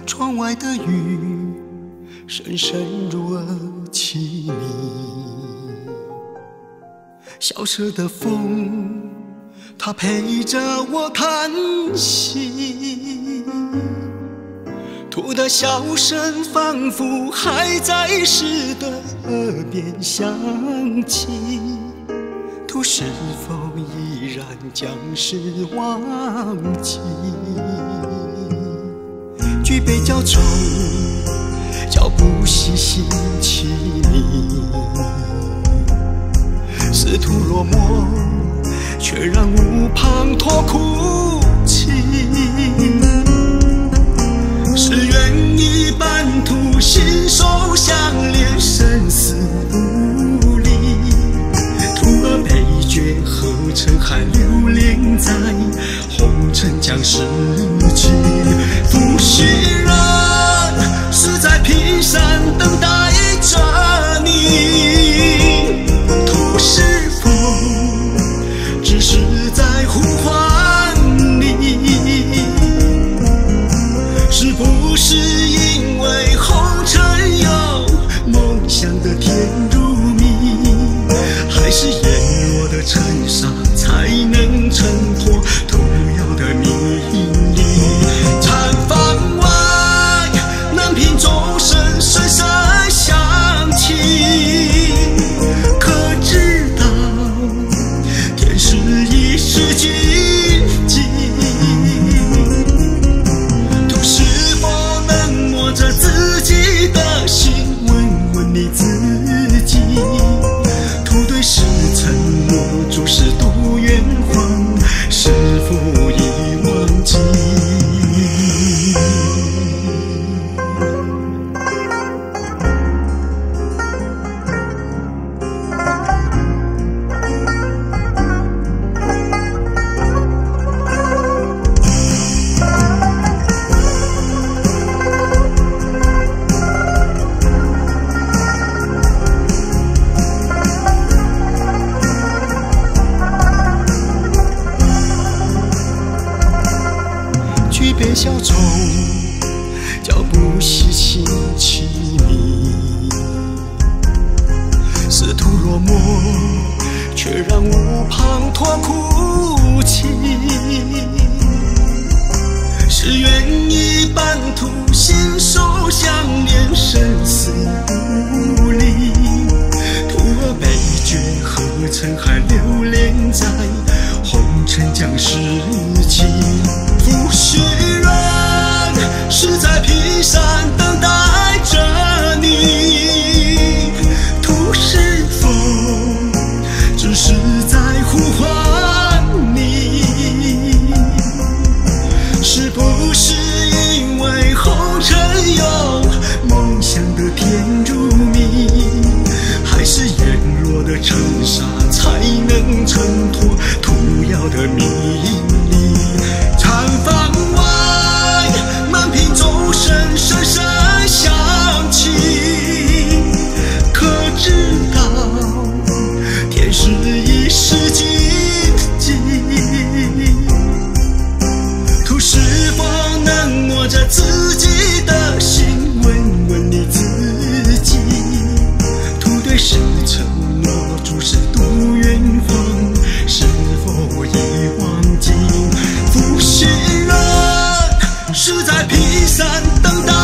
窗外的雨深深入耳凄迷，萧瑟的风，它陪着我叹息，兔的笑声仿佛还在诗的耳边响起，兔是否依然将事忘记？举杯浇愁，脚步细细凄迷，似兔落寞，却让无滂沱哭泣。是缘一半途，心手相连，生死不离。徒儿悲绝，何曾还留恋在红尘将逝去？负心人是在平山等待着你，徒是否只是在呼唤你？是不是因为红尘有梦想的甜如蜜，还是眼落的尘沙才能衬托徒有的迷离？禅房外，南屏钟声声声响起，可知道天是一时静寂？徒是否能摸着自己的心，问问你自己？徒对时承诺，注视渡远方，是否已忘记？举杯消愁，脚步细细凄迷，似兔落寞，却让无滂沱哭泣。是缘一半途，心手相连，生死不离。徒儿悲绝，何曾还留恋在红尘将逝去？负心人是在平山等待着你，徒是否只是在呼唤你？是不是因为红尘有梦想的甜如蜜，还是眼落的尘沙才能衬托徒要的迷离？禅房外，满屏钟声声声响起，可知道天是一时静寂？徒是否能摸着自己的心，问问你自己？徒对时承诺，注视渡远方，是否已忘记？负心人是在平山等待